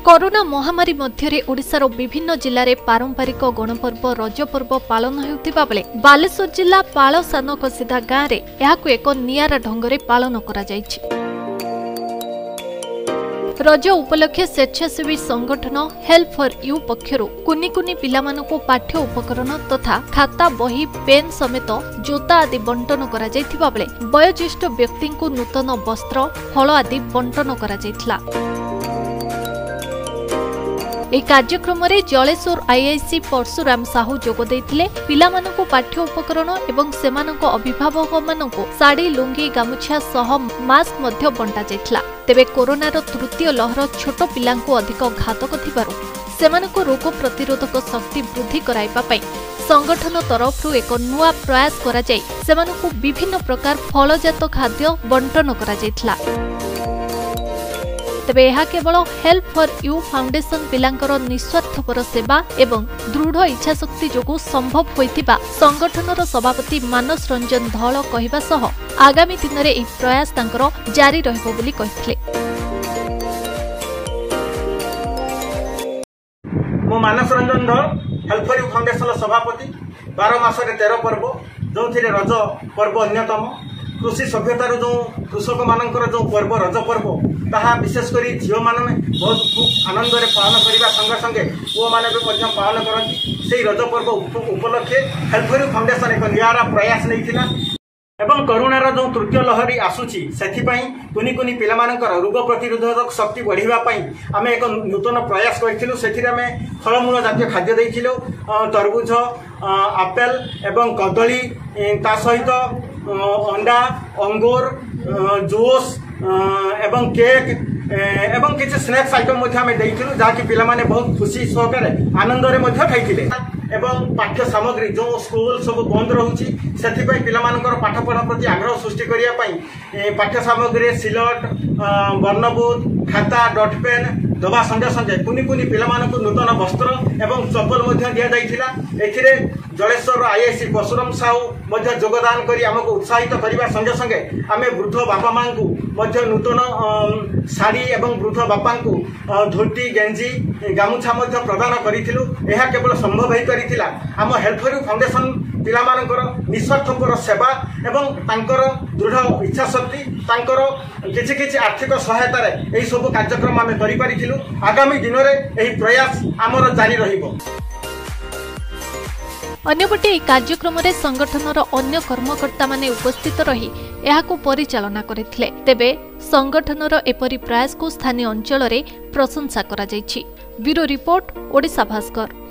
Corona महामारी मध्यरे ओडिशार विभिन्न जिले में पारंपरिक गणपर्व रज पर्व पालन होता बेले बालेश्वर जिला पाल सान कसिधा गाँव में यह एक नियारा ढंग पालन करा जायछि। रज उपलक्षे स्वेच्छासेवी संगठन हेल्प फॉर यू पक्षर कुनी कुनी पिलामानकु पाठ्य उपकरण तथा खाता बही पेन समेत जोता आदि बंटन करा जायथिबा बेले वयोज्येष्ठ व्यक्ति को नूतन वस्त्र फल आदि बंटन करा जायथिला। এই कार्यक्रम जलेश्वर आईआईसी परशुराम साहू जोग देथिले। पिलामानकु पाठ्य उपकरण एवं सेमानक अभिभावक मानकु साड़ी लुंगी गामुछा सह मास्क मध्य बंटा जायथिला। तेबे कोरोनार तृतीय लहर छोट पिलांकु अधिक घातक थिबारु सेमानकु रोग प्रतिरोधक शक्ति वृद्धि कराइबा पई संगठन तरफरु एक नुआ प्रयास करा जाय सेमानकु विभिन्न प्रकार फलजात खाद्य बंटन करा जायथिला। तेबे यह केवल हेल्प फॉर यू फाउंडेशन पिलांकर निस्वार्थपर सेवा एवं दृढ़ इच्छाशक्ति जोगु संभव होइतिबा संगठनर सभापति मानस रंजन धल कहिबा सह आगामी दिन में यह प्रयास तांकर जारी रहिबो बोली कहिथिले। मो मानस रंजन धल हेल्प फॉर यू फाउंडेशन सभापति 12 मासरे 13 पर्व जो रज पर्व अन्यतम कृषि सभ्यतार जो कृषक मानकर जो पर्व रज पर्व ताहा विशेषकर झील मैंने बहुत खूब आनंद पालन करने संगे संगे पुओ मैंने भी पालन करती से रज पर्व उपलक्षे हेल्प फॉर यू फाउंडेशन एक नियारा प्रयास नहीं एवं करोनार जो तृतीय लहरी आसूची से कुनी कुनी पिलामानकर रोग प्रतिरोधक शक्ति बढ़ावाई आम एक नूतन प्रयास करूँ से फलमूल जातीय खाद्य देथिलु तरबुज आपेल एवं कदली ता सहित अंडा अंगूर जूस एवं केक एवं किसी स्नैक्स आइटम जहाँकि पिलामाने बहुत खुशी सहकारे आनंद खाई एवं पाठ्य सामग्री जो स्कूल सब बंद रोचे से पाठ पढ़ा प्रति आग्रह सृष्टि करने पाठ्य सामग्री सिलट वर्णबुद खाता डट पेन दबा संगे संगे कुनी कुनी पिलामानकु नूतन वस्त्र एवं चप्पल एथिरे जलेश्वर आईआईसी परशुराम साहू योगदान करी आमको उत्साहित करने संगे संगे आम वृद्ध बापा माँ को नूतन शाड़ी एवं वृद्ध बापा को धोती गेंजी गामुछा प्रदान करूँ। यह केवल संभव हो आम हेल्प फॉर यू फाउंडेशन पिलामानकर निस्वार्थपर सेवा एवं तांकर दृढ़ इच्छाशक्ति तांकर किछि किछि आर्थिक सहायतार यही सब कार्यक्रम आम करिपारिथिलु। आगामी दिन में यही प्रयास आमर जारी रहिबो। अन्यपटे यह कार्यक्रम में संगठनर अन्य कर्मकर्ता माने उपस्थित रही यहाकु परिचालना करथिले। तेबे संगठनर एपरि प्रयास को स्थानीय अंचल में प्रशंसा करा जायछि। Bureau report Odisha Bhaskar.